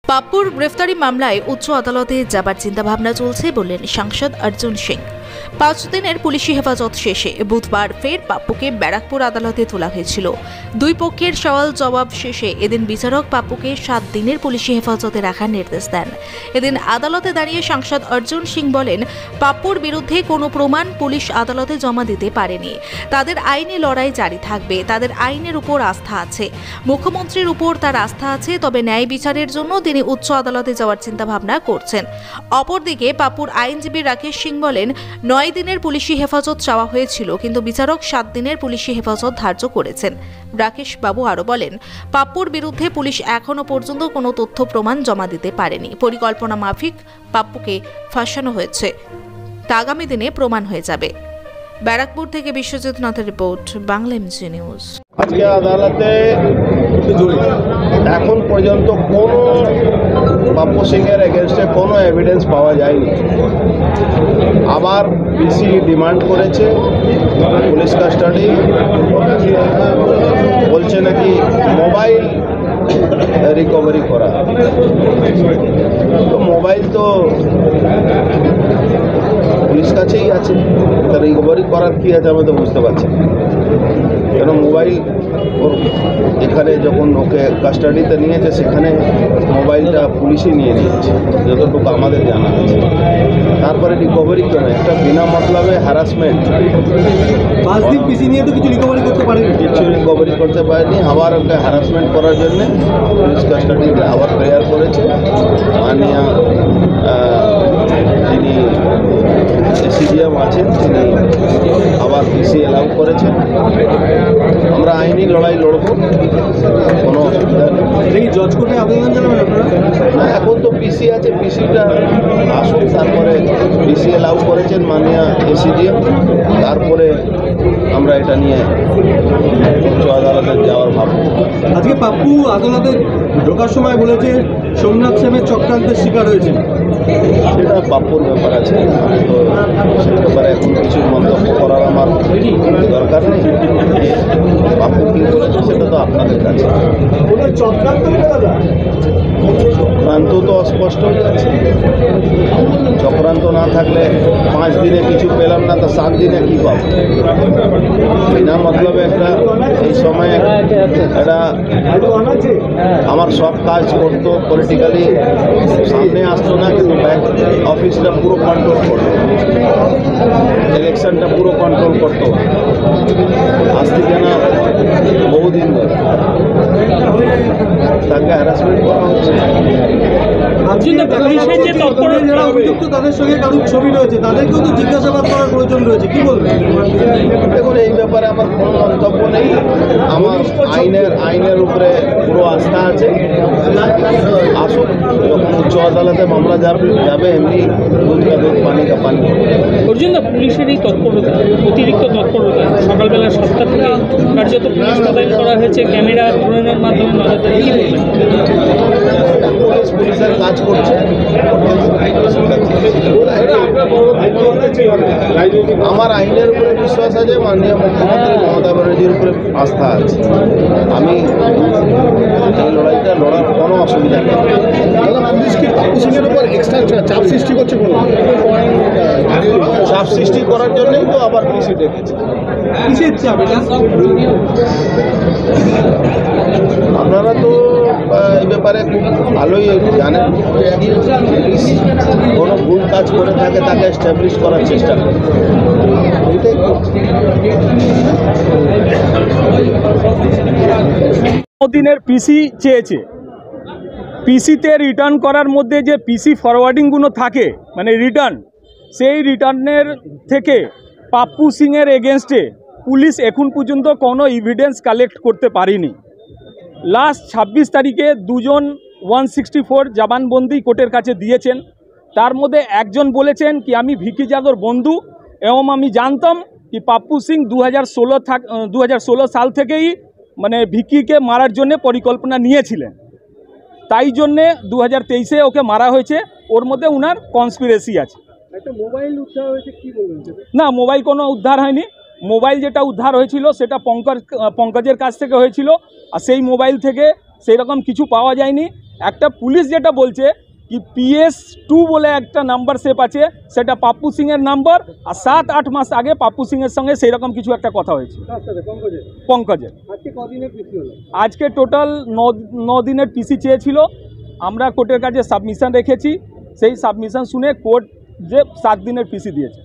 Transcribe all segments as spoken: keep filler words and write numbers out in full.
পাপ্পুর গ্রেফতারি মামলায় উচ্চ আদালতে যাবার চিন্তাভাবনা চলছে বললেন সাংসদ অর্জুন সিং। পাঁচ দিনের পুলিশি হেফাজত শেষে বুধবার ফের পাপ্পুকে ব্যারাকপুর আদালতে তোলা হয়েছিল। দুই পক্ষের সওয়াল জবাব শেষে এদিন বিচারক পাপ্পুকে সাত দিনের পুলিশি হেফাজতে রাখার নির্দেশ দেন। এদিন আদালতে দাঁড়িয়ে সাংসদ অর্জুন সিং বলেন, পাপ্পুর বিরুদ্ধে কোনো প্রমাণ পুলিশ আদালতে জমা দিতে পারেনি। তাদের আইনি লড়াই জারি থাকবে, তাদের আইনের উপর আস্থা আছে, মুখ্যমন্ত্রীর উপর তার আস্থা আছে, তবে ন্যায় বিচারের জন্য তিনি উচ্চ আদালতে যাওয়ার চিন্তাভাবনা করছেন। অপরদিকে পাপ্পুর আইনজীবী রাকেশ সিং বলেন, নয় দিনের পুলিশি হেফাজত চাওয়া হয়েছিল, কিন্তু বিচারক সাত দিনের পুলিশি হেফাজত ধার্য করেছেন। রাকেশ বাবু আরও বলেন, পাপ্পুর বিরুদ্ধে পুলিশ এখনও পর্যন্ত কোনো তথ্য প্রমাণ জমা দিতে পারেনি। পরিকল্পনা মাফিক পাপ্পুকে ফাঁসানো হয়েছে, তা আগামী দিনে প্রমাণ হয়ে যাবে। ব্যারাকপুর থেকে বিশ্বজিৎ নাথের রিপোর্ট, বাংলা এমজি নিউজ। আজকে আদালতে এখন পর্যন্ত কোনো পাপ্পু সিংয়ের এগেনস্টে কোনো এভিডেন্স পাওয়া যায়নি। আবার পিসি ডিমান্ড করেছে পুলিশ কাস্টাডি, বলছে নাকি মোবাইল রিকভারি করা। তো মোবাইল তো পুলিশ কাছেই আছে, তা রিকভারি করার কী আছে আমি তো বুঝতে পারছি না। কেন মোবাইল ওর এখানে যখন ওকে কাস্টাডিতে নিয়েছে সেখানে মোবাইলটা পুলিশই নিয়ে নিয়েছে যতটুকু আমাদের জানা আছে। তারপরে রিকভারি কেন? একটা বিনা মতলবে হ্যারাসমেন্ট। পাঁচ দিন পিসি নিয়ে তো কিছু রিকভারি করতে পারেনি, কিছু রিকভারি করতে পারেনি। আবার ওকে হ্যারাসমেন্ট করার জন্যে পুলিশ কাস্টাডিতে আবার প্রেয়ার করেছে। মাননীয় যিনি এসিডিএম আছেন তিনি আবার পিসি অ্যালাউ করেছেন। আমরা আইনি লড়াই লড়ব, কোনো অসুবিধা নেই। জজ কোর্টে আবেদন জানাবেন আপনারা? না, এখন তো পিসি আছে, পিসিটা আসুন, তারপরে পিসি অ্যালাউ করেছেন মাননীয় এসিডিএম, তারপরে আমরা এটা নিয়ে উচ্চ আদালতে যাওয়ার ভাবব। আজকে পাপ্পু আদালতে ঢোকার সময় বলেছে সোমনাথ সেনের চক্রান্তের শিকার হয়েছে। সেটা পাপ্পুর ব্যাপার আছে, আমি তো সে ব্যাপারে এখন কিছু মন্তব্য করার আমার দরকার নেই। পাপ্পু কী করেছে সেটা তো আপনাদের কাছে। চক্রান্ত তো অস্পষ্ট হয়ে যাচ্ছে। চক্রান্ত না থাকলে পাঁচ দিনে কিছু পেলাম না, তা সাত দিনে কী পাবো? বিনা মতলবে একটা এই সময় এটা আমার সব কাজ করতো, পলিটিক্যালি সামনে আসতো না, কিন্তু ব্যাক অফিসটা পুরো কন্ট্রোল করতো, ইলেকশনটা পুরো কন্ট্রোল করতো। আজ থেকে না বহুদিন ধরে তাকে হ্যারাসমেন্ট করা হচ্ছে। যারা অভিযুক্ত তাদের সঙ্গে কারোর ছবি রয়েছে, তাদেরকেও তো জিজ্ঞাসাবাদ করার প্রয়োজন রয়েছে, কি বলবেন? দেখুন, এই ব্যাপারে আমার কোনো মন্তব্য নেই। আমার আইনের আইনের উপরে পুরো আস্থা আছে। আসুন, যখন উচ্চ আদালতে মামলা যাবে যাবে এমনি দুধ কা দুধ পানি কা পানি। অর্জুন দা, পুলিশের এই তৎপরতা, অতিরিক্ত তৎপরতা, সকালবেলা সাতটা থেকে কার্যত পুলিশ মোতায়েন করা হয়েছে, ক্যামেরা ধরনের মাধ্যমে নজরদারি, কি বলবেন? পুলিশ পুলিশের কাজ করছে। আমার আইনের উপরে বিশ্বাস আছে, মাননীয় মুখ্যমন্ত্রী মমতা ব্যানার্জির উপরে আস্থা আছে। আমি এই লড়াইটা লড়ার কোনো অসুবিধা নেই। পুলিশ কি পাপ্পু সিংয়ের উপর এক্সট্রা চাপ সৃষ্টি করছে? চাপ সৃষ্টি করার জন্যই তো আবার পিসি ডেকেছে। কিসের চাপ এটা? আপনারা তো এই ব্যাপারে খুব ভালোই জানেন। কোনো ভুল কাজ করে থাকে তাকে এস্টাবলিশ করার চেষ্টা করে, এটাই দিনের পিসি চেয়েছে। পিসিতে রিটার্ন করার মধ্যে যে পিসি ফরওয়ার্ডিংগুলো থাকে, মানে রিটার্ন, সেই রিটার্নের থেকে পাপ্পু সিংয়ের এগেনস্টে পুলিশ এখন পর্যন্ত কোনো এভিডেন্স কালেক্ট করতে পারেনি। লাস্ট ছাব্বিশ তারিখে দুজন ওয়ান সিক্সটি ফোর জবানবন্দি কোর্টের কাছে দিয়েছেন। তার মধ্যে একজন বলেছেন কি আমি ভিকি যাদর বন্ধু, এবং আমি জানতাম কি পাপ্পু সিং দু হাজার ষোলো থাক দু হাজার ষোলো সাল থেকেই মানে ভিকিকে মারার জন্য পরিকল্পনা নিয়েছিলেন, তাই জন্যে দু হাজার তেইশে ওকে মারা হয়েছে। ওর মধ্যে উনার কনস্পিরেসি আছে। একটা মোবাইল উদ্ধার হয়েছে, কি বলবেন? না, মোবাইল কোনো উদ্ধার হয়নি। মোবাইল যেটা উদ্ধার হয়েছিল সেটা পঙ্কজ পঙ্কজের কাছ থেকে হয়েছিল, আর সেই মোবাইল থেকে সেই রকম কিছু পাওয়া যায়নি। একটা পুলিশ যেটা বলছে কি পিএস টু বলে একটা নাম্বার সেভ আছে, সেটা পাপ্পু সিংয়ের নাম্বার, আর সাত আট মাস আগে পাপ্পু সিংয়ের সঙ্গে সেই রকম কিছু একটা কথা হয়েছে পঙ্কজের। আজকে টোটাল ন দিনের পিসি চেয়েছিল, আমরা কোর্টের কাছে সাবমিশন রেখেছি, সেই সাবমিশন শুনে কোর্ট যে সাত দিনের পিসি দিয়েছে।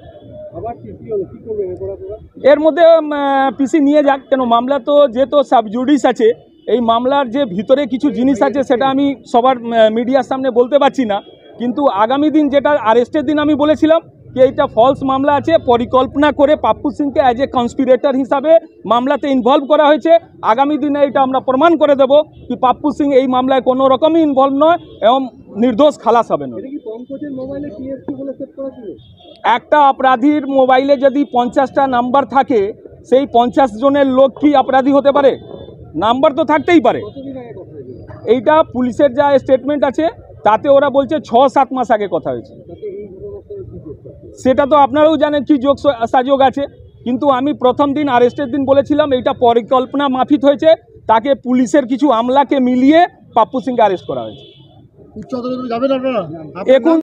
এর মধ্যে পিসি নিয়ে যাক, কেন মামলা তো যেহেতু সাবজুডিস আছে, এই মামলার যে ভিতরে কিছু জিনিস আছে সেটা আমি সবার মিডিয়ার সামনে বলতে পারছি না, কিন্তু আগামী দিন যেটা আরেস্টের দিন আমি বলেছিলাম যে এইটা ফলস মামলা আছে, পরিকল্পনা করে পাপ্পু সিংকে অ্যাজ এ কনস্পিরেটর হিসাবে মামলাতে ইনভলভ করা হয়েছে। আগামী দিনে এটা আমরা প্রমাণ করে দেব কি পাপ্পু সিং এই মামলায় কোনো রকমই ইনভলভ নয় এবং নির্দোষ খালাস হবে না। একটা অপরাধীর মোবাইলে যদি পঞ্চাশটা নাম্বার থাকে, সেই পঞ্চাশ জনের লোক কি অপরাধী হতে পারে? নাম্বার তো থাকতেই পারে। এইটা পুলিশের যা স্টেটমেন্ট আছে তাতে ওরা বলছে ছ সাত মাস আগে কথা হয়েছে, সেটা তো আপনারাও জানেন কি যোগ সাযোগ আছে, কিন্তু আমি প্রথম দিন আরেস্টের দিন বলেছিলাম এইটা পরিকল্পনা মাফিক হয়েছে, তাকে পুলিশের কিছু আমলাকে মিলিয়ে পাপ্পু সিংকে অ্যারেস্ট করা হয়েছে। এখন